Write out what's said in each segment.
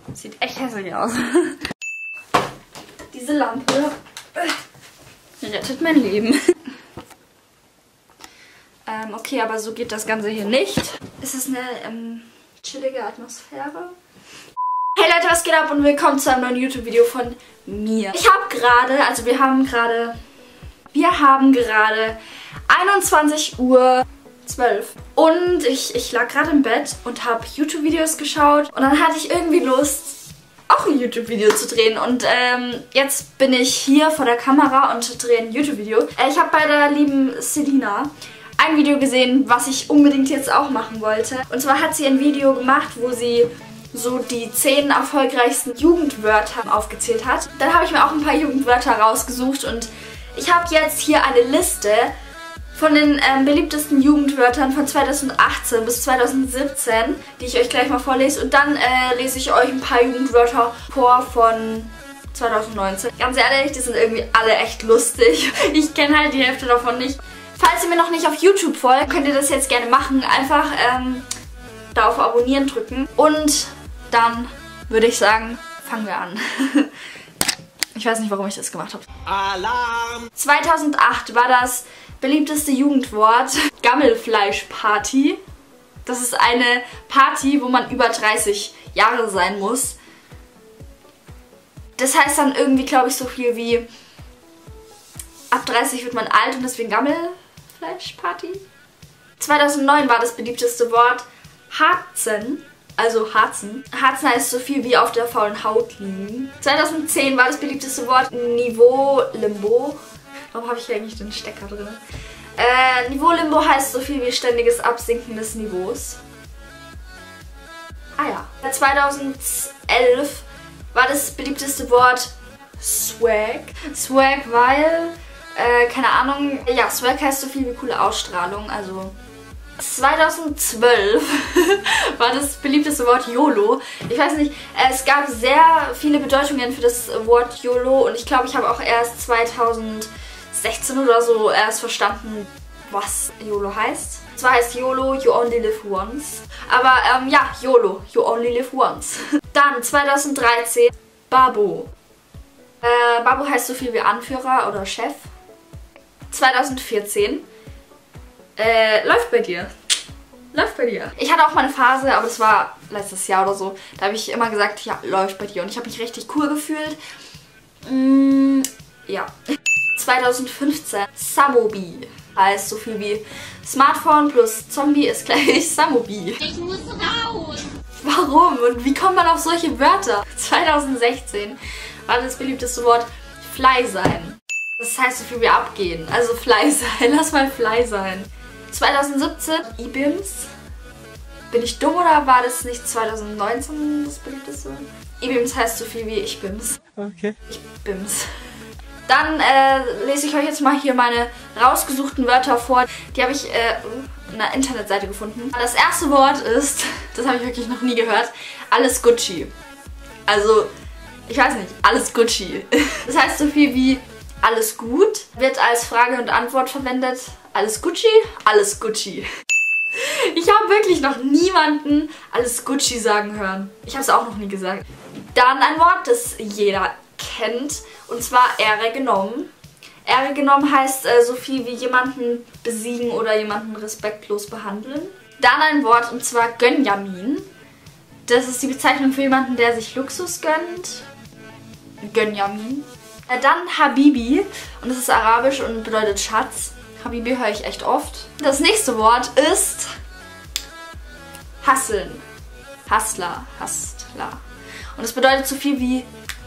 Sieht echt hässlich aus. Diese Lampe rettet mein Leben. Okay, aber so geht das Ganze hier nicht. Es ist eine chillige Atmosphäre. Hey Leute, was geht ab und willkommen zu einem neuen YouTube-Video von mir. Ich habe gerade, also wir haben gerade 21:12 Uhr. Und ich lag gerade im Bett und habe YouTube-Videos geschaut. Und dann hatte ich irgendwie Lust, auch ein YouTube-Video zu drehen. Und jetzt bin ich hier vor der Kamera und drehe ein YouTube-Video. Ich habe bei der lieben Selina ein Video gesehen, was ich unbedingt jetzt auch machen wollte. Und zwar hat sie ein Video gemacht, wo sie so die 10 erfolgreichsten Jugendwörter aufgezählt hat. Dann habe ich mir auch ein paar Jugendwörter rausgesucht und ich habe jetzt hier eine Liste von den beliebtesten Jugendwörtern von 2018 bis 2017, die ich euch gleich mal vorlese. Und dann lese ich euch ein paar Jugendwörter vor von 2019. Ganz ehrlich, die sind irgendwie alle echt lustig. Ich kenne halt die Hälfte davon nicht. Falls ihr mir noch nicht auf YouTube folgt, könnt ihr das jetzt gerne machen. Einfach da auf Abonnieren drücken. Und dann würde ich sagen, fangen wir an. Ich weiß nicht, warum ich das gemacht habe. Alarm! 2008 war das beliebteste Jugendwort Gammelfleischparty. Das ist eine Party, wo man über 30 Jahre sein muss. Das heißt dann irgendwie, glaube ich, so viel wie ab 30 wird man alt und deswegen Gammelfleischparty. 2009 war das beliebteste Wort Harzen. Also Harzen. Harzen heißt so viel wie auf der faulen Haut liegen. 2010 war das beliebteste Wort Niveau-Limbo. Warum habe ich hier eigentlich den Stecker drin? Niveau-Limbo heißt so viel wie ständiges Absinken des Niveaus. Ah ja. 2011 war das beliebteste Wort Swag. Swag, weil, keine Ahnung, ja, Swag heißt so viel wie coole Ausstrahlung, also 2012 war das beliebteste Wort YOLO. Ich weiß nicht, es gab sehr viele Bedeutungen für das Wort YOLO und ich glaube, ich habe auch erst 2016 oder so erst verstanden, was YOLO heißt. Zwar heißt YOLO, you only live once. Aber ja, YOLO, you only live once. Dann 2013 Babo. Babo heißt so viel wie Anführer oder Chef. 2014 läuft bei dir. Läuft bei dir. Ich hatte auch mal eine Phase, aber das war letztes Jahr oder so. Da habe ich immer gesagt, ja, läuft bei dir. Und ich habe mich richtig cool gefühlt. Ja. 2015 Samobi. Heißt so viel wie Smartphone plus Zombie ist gleich Samobi. Ich muss raus. Warum? Und wie kommt man auf solche Wörter? 2016 war das beliebteste Wort Fly sein. Das heißt so viel wie abgehen. Also Fly sein. Lass mal Fly sein. 2017 IBIMS. Bin ich dumm oder war das nicht 2019 das beliebteste? IBIMS heißt so viel wie ich bims. Okay. Ich bims. Dann lese ich euch jetzt mal hier meine rausgesuchten Wörter vor. Die habe ich in einer Internetseite gefunden. Das erste Wort ist, das habe ich wirklich noch nie gehört, alles Gucci. Also, ich weiß nicht, alles Gucci. Das heißt so viel wie alles gut, wird als Frage und Antwort verwendet. Alles Gucci, alles Gucci. Ich habe wirklich noch niemanden alles Gucci sagen hören. Ich habe es auch noch nie gesagt. Dann ein Wort, das jeder kennt, und zwar Ehre genommen. Ehre genommen heißt so viel wie jemanden besiegen oder jemanden respektlos behandeln. Dann ein Wort, und zwar Gönjamin. Das ist die Bezeichnung für jemanden, der sich Luxus gönnt. Gönjamin. Dann Habibi, und das ist arabisch und bedeutet Schatz. Habibi höre ich echt oft. Das nächste Wort ist Hasseln. Hustler, Hustler. Und das bedeutet so viel wie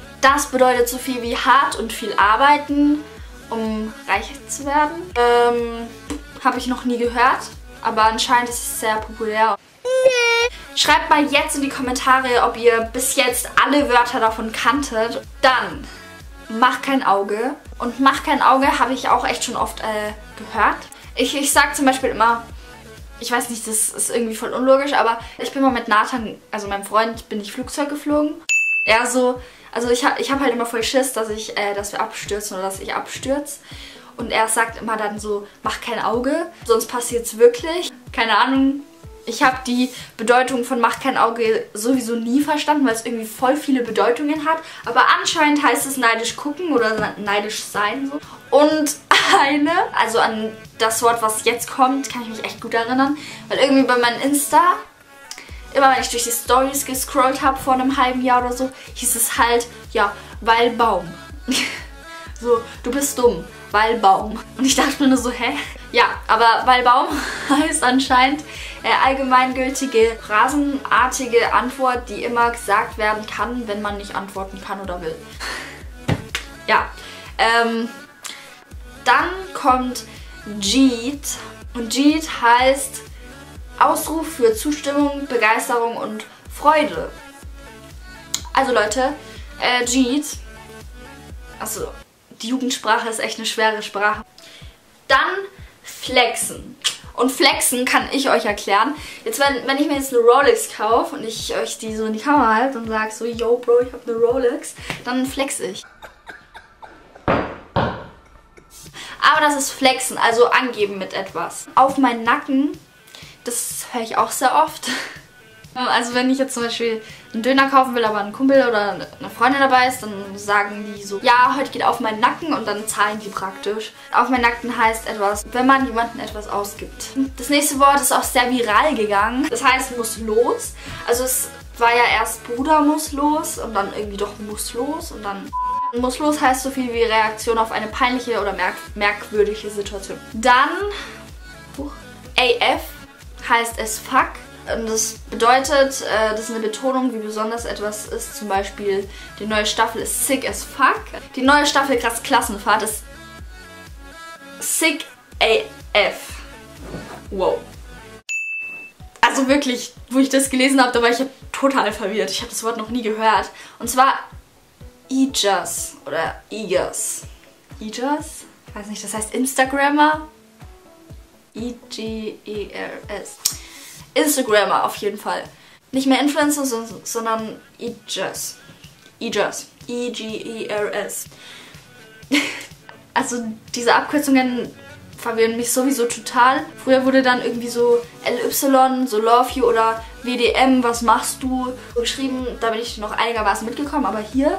hart und viel arbeiten, um reich zu werden. Habe ich noch nie gehört, aber anscheinend ist es sehr populär. Schreibt mal jetzt in die Kommentare, ob ihr bis jetzt alle Wörter davon kanntet. Dann mach kein Auge. Und mach kein Auge habe ich auch echt schon oft gehört. Ich sag zum Beispiel immer, ich weiß nicht, das ist irgendwie voll unlogisch, aber ich bin mal mit Nathan, also meinem Freund, bin ich Flugzeug geflogen. Er so, also ich hab halt immer voll Schiss, dass wir abstürzen oder dass ich abstürze. Und er sagt immer dann so, mach kein Auge, sonst passiert's wirklich. Keine Ahnung, Ich habe die Bedeutung von Mach kein Auge sowieso nie verstanden, weil es irgendwie voll viele Bedeutungen hat. Aber anscheinend heißt es neidisch gucken oder neidisch sein. So. Und also an das Wort, was jetzt kommt, kann ich mich echt gut erinnern. Weil irgendwie bei meinem Insta, immer wenn ich durch die Stories gescrollt habe vor einem halben Jahr oder so, hieß es halt, ja, weil Baum. So, du bist dumm, weil Baum. Und ich dachte mir nur so, hä? Ja, aber weil Baum heißt anscheinend allgemeingültige, phrasenartige Antwort, die immer gesagt werden kann, wenn man nicht antworten kann oder will. Ja, dann kommt Jeet. Und Jeet heißt Ausruf für Zustimmung, Begeisterung und Freude. Also Leute, Jeet, also die Jugendsprache ist echt eine schwere Sprache. Dann Flexen. Und Flexen kann ich euch erklären. Jetzt, wenn ich mir jetzt eine Rolex kaufe und ich euch die so in die Kamera halte und sage so, yo Bro, ich habe eine Rolex, dann flex ich. Aber das ist Flexen, also angeben mit etwas. Auf meinen Nacken, das höre ich auch sehr oft. Also wenn ich jetzt zum Beispiel einen Döner kaufen will, aber ein Kumpel oder eine Freundin dabei ist, dann sagen die so, ja, heute geht auf meinen Nacken und dann zahlen die praktisch. Auf meinen Nacken heißt etwas, wenn man jemandem etwas ausgibt. Das nächste Wort ist auch sehr viral gegangen. Das heißt muss los. Also es war ja erst Bruder muss los und dann irgendwie doch muss los und dann muss los heißt so viel wie Reaktion auf eine peinliche oder merkwürdige Situation. Dann AF heißt es fuck. Und das bedeutet, das ist eine Betonung, wie besonders etwas ist. Zum Beispiel, die neue Staffel ist sick as fuck. Die neue Staffel Krass Klassenfahrt ist sick AF. Wow. Also wirklich, wo ich das gelesen habe, da war ich ja total verwirrt. Ich habe das Wort noch nie gehört. Und zwar Egas oder Egas. Egas? Ich weiß nicht, das heißt Instagrammer. E-G-E-R-S. Instagrammer auf jeden Fall. Nicht mehr Influencer, sondern Egas. Egas. E-G-E-R-S. Also diese Abkürzungen verwirren mich sowieso total. Früher wurde dann irgendwie so LY, so Love You oder WDM, was machst du, geschrieben. Da bin ich noch einigermaßen mitgekommen. Aber hier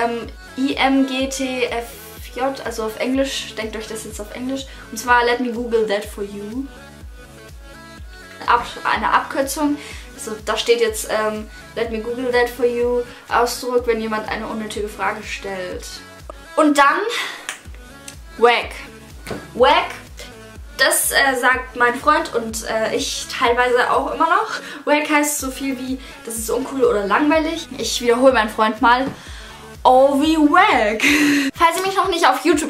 IMGTFJ, also auf Englisch, denkt euch das jetzt auf Englisch. Und zwar Let me Google that for you. Eine Abkürzung, also da steht jetzt Let me Google that for you, Ausdruck, wenn jemand eine unnötige Frage stellt. Und dann Wack. Wack, das sagt mein Freund und ich teilweise auch immer noch. Wack heißt so viel wie, das ist uncool oder langweilig. Ich wiederhole meinen Freund mal. Oh, wie wack. Falls ihr mich noch nicht auf YouTube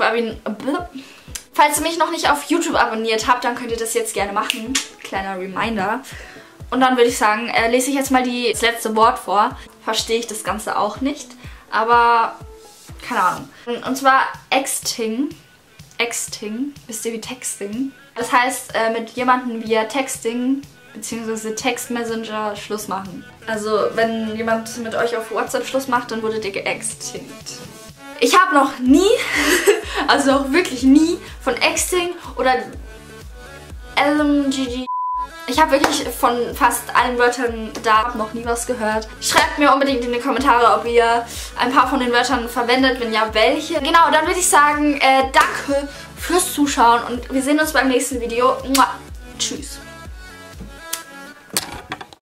abonniert habt, dann könnt ihr das jetzt gerne machen. Kleiner Reminder. Und dann würde ich sagen, lese ich jetzt mal das letzte Wort vor. Verstehe ich das Ganze auch nicht. Aber, keine Ahnung. Und zwar Exting. Exting. Wisst ihr wie Texting? Das heißt, mit jemandem via Texting bzw. Textmessenger Schluss machen. Also, wenn jemand mit euch auf WhatsApp Schluss macht, dann wurdet ihr geextinct. Ich habe noch nie, also auch wirklich nie, von Exting oder LMGG. Ich habe wirklich von fast allen Wörtern da noch nie was gehört. Schreibt mir unbedingt in die Kommentare, ob ihr ein paar von den Wörtern verwendet, wenn ja, welche. Genau, dann würde ich sagen, danke fürs Zuschauen und wir sehen uns beim nächsten Video. Tschüss.